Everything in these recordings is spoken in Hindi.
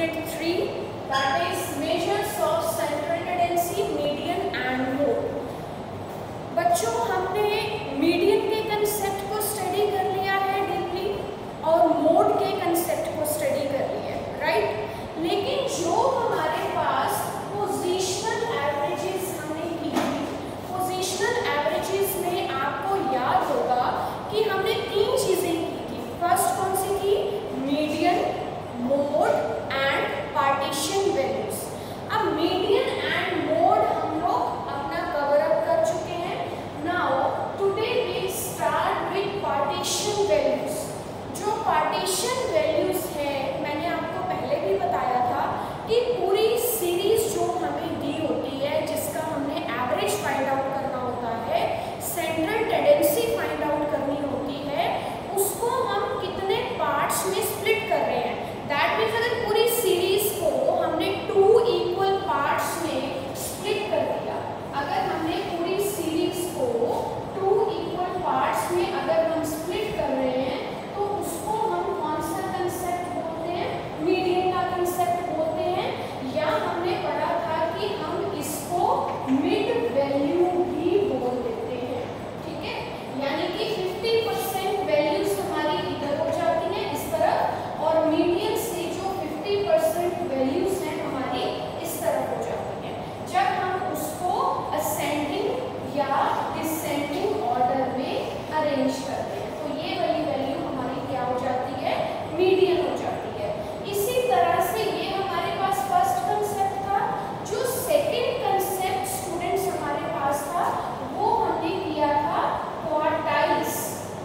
Unit 3 that is measures of central tendency, median and mode. बच्चों, हमने मीडियन के कंसेप्ट को स्टडी कर लिया है डीपली और मोड के कंसेप्ट को स्टडी कर लिया है, राइट। लेकिन जो हमारे पास पोजीशनल एवरेजेस हमने की थी, पोजीशनल एवरेजेस में आपको याद होगा कि हमने 3 चीजें की थी। फर्स्ट कौन सी थी? Median, mode and partition values. अब मीडियन एंड मोड हम लोग अपना कवर अप कर चुके हैं। Now today we start with partition values. जो पार्टीशन वैल्यूज है, मैंने आपको पहले भी बताया था कि पूरी सीरीज जो हमें दी होती है, जिसका हमने एवरेज फाइंड आउट करना होता है, सेंट्रल टेंडेंसी फाइंड आउट करनी होती है, उसको हम कितने पार्ट्स में स्प्लिट कर रहे हैं। दैट मीन्स अगर पूरी सीरीज को हमने 2 इक्वल पार्ट्स में स्प्लिट कर दिया, अगर हमने पूरी सीरीज को 2 इक्वल पार्ट्स में अगर हम स्प्लिट कर रहे हैं, तो उसको हम कौन सा कंसेप्ट बोलते हैं? मीडियन का कंसेप्ट बोलते हैं। या हमने पढ़ा था कि हम इसको मिड वैल्यू भी बोल देते हैं, ठीक है। यानी कि 50% वैल्यूज हमारी इधर हो जाती हैं इस तरफ, और मीडियन से जो 50% वैल्यूज हैं हमारी इस तरफ हो जाती हैं। जब हम उसको असेंडिंग या डिसेंडिंग ऑर्डर में अरेंज करते हैं, तो ये वाली वैल्यू हमारी क्या हो जाती है? मीडियन हो जाती है। इसी तरह से ये हमारे पास फर्स्ट कंसेप्ट था। जो सेकंड कंसेप्ट स्टूडेंट्स हमारे पास था, वो हमने किया था क्वार्टाइल्स।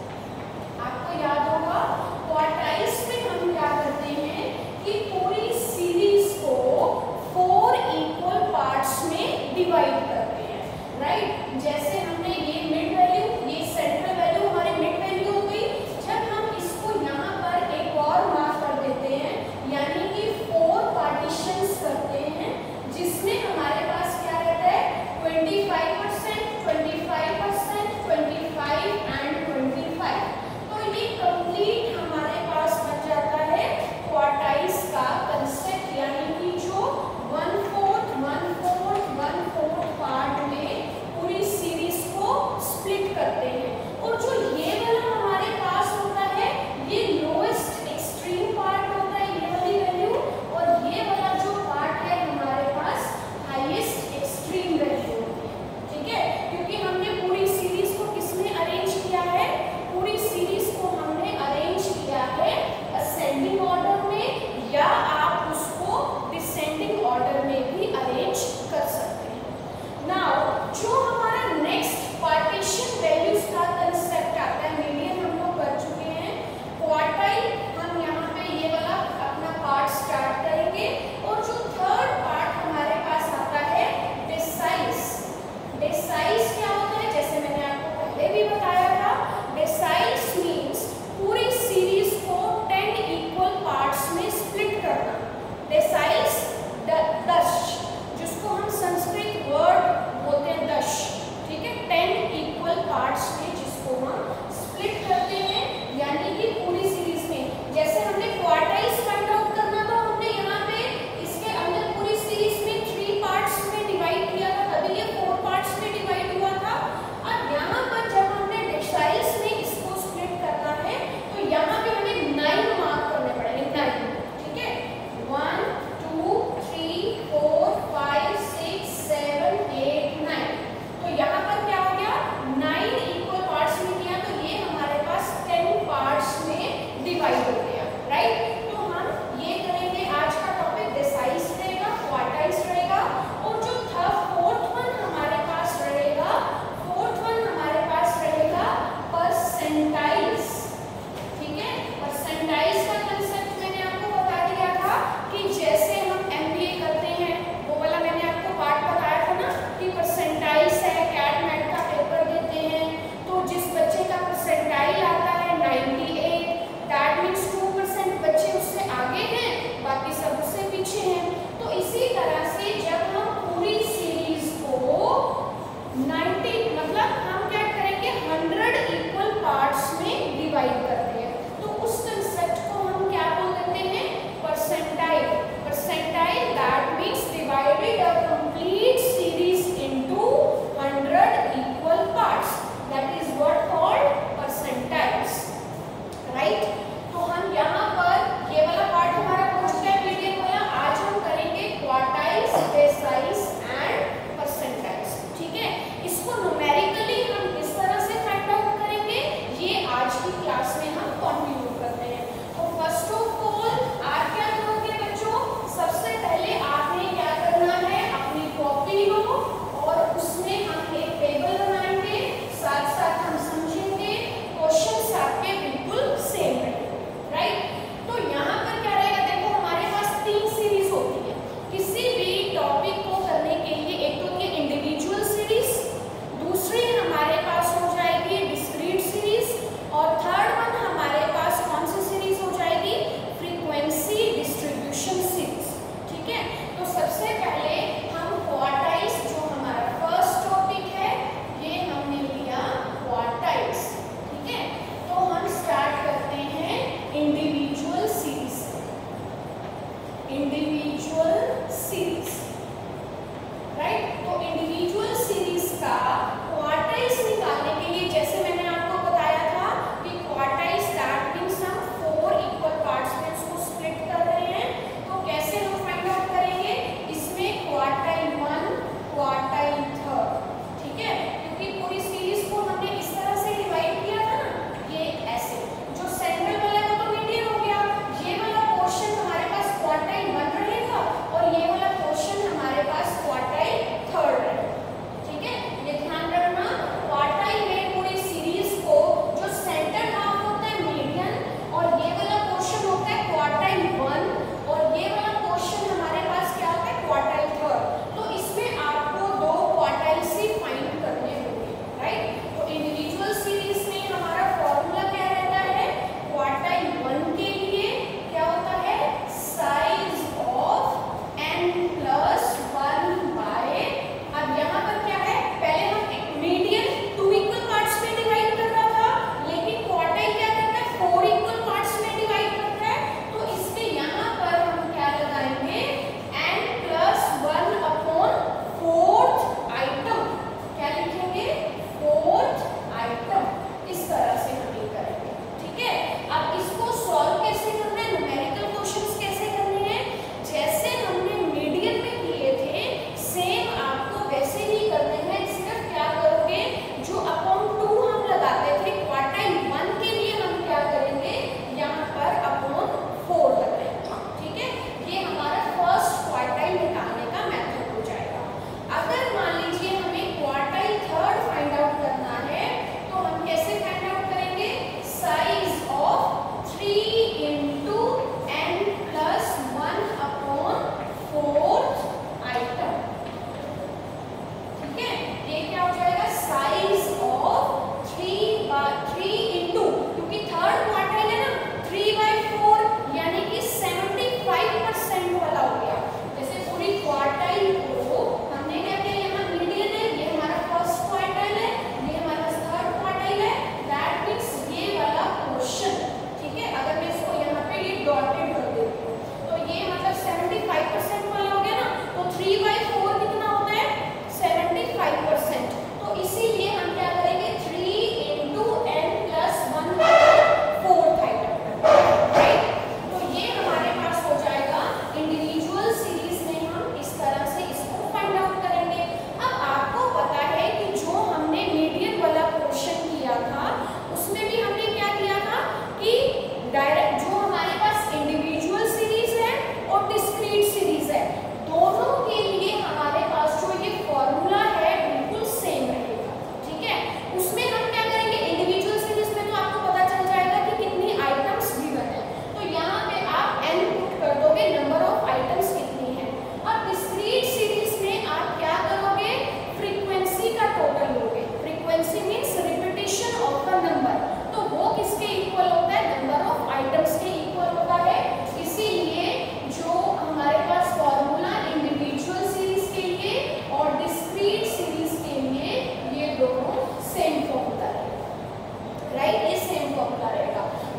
आपको याद होगा, क्वार्टाइल्स में हम क्या करते हैं कि पूरी सीरीज को 4 इक्वल पार्ट्स में डिवाइड करते हैं, राइट। जैसे हमने ये मिड वैल्यू, ये सेंट्रल वैल्यू हमारे मिड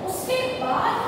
उसके बाद